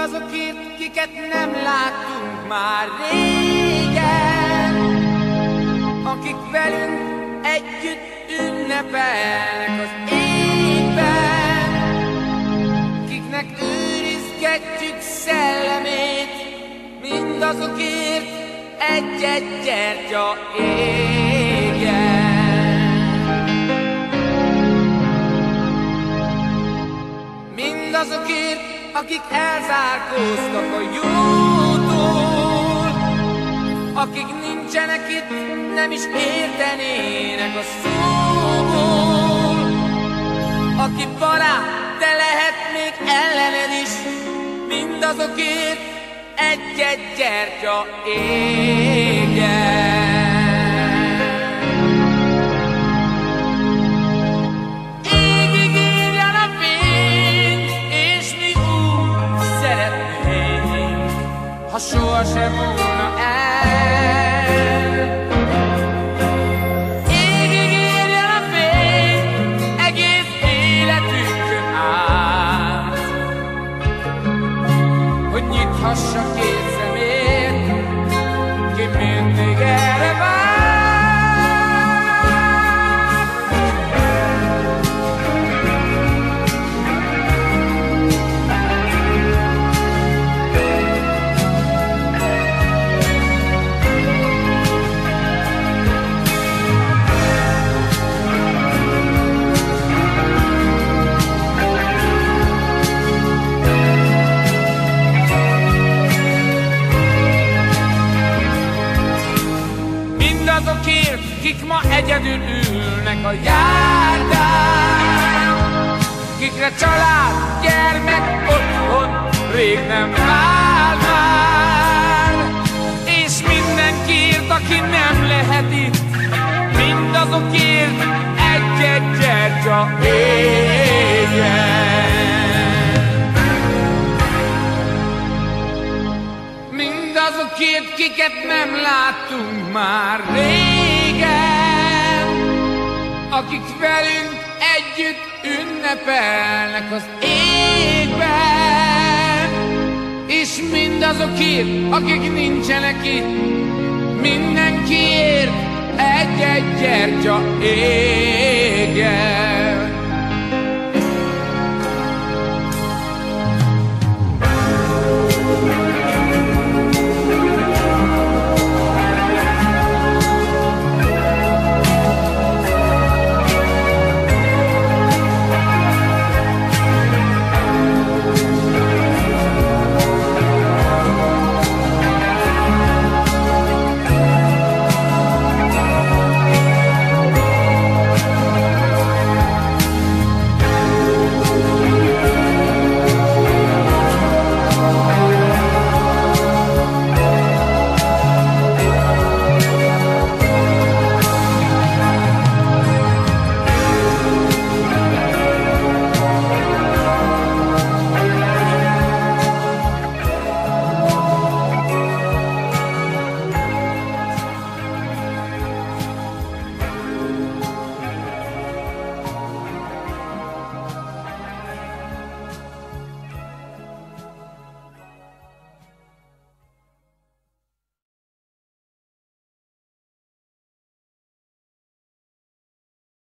Mindazokért, kiket nem láttunk már régen, akik velünk együtt ünnepelnek az égben, kiknek őrizgetjük szellemét, mindazokért egy-egy gyertya égjen. Mindazokért, akik elzárkóztak a jótól, akik nincsenek itt, nem is értenének a szóból, aki barát, de lehet még ellened is, mindazokért egy-egy gyertya égjen. Ha sohasem volna el, égig érjen a fény egész életünkön át, hogy nyithassa két szemét, ki mindig erre vár. Azokért, kik ma egyedül ülnek a járdán, kikre család, gyermek, otthon rég nem vár már, és mindenkiért, aki nem lehet itt, mindazokért egy-egy gyertya égjen. Mindazokért, kiket nem láttunk már régen, akik velünk együtt ünnepelnek az égben, és mindazokért, akik nincsenek itt, mindenkiért egy-egy gyertya égjen.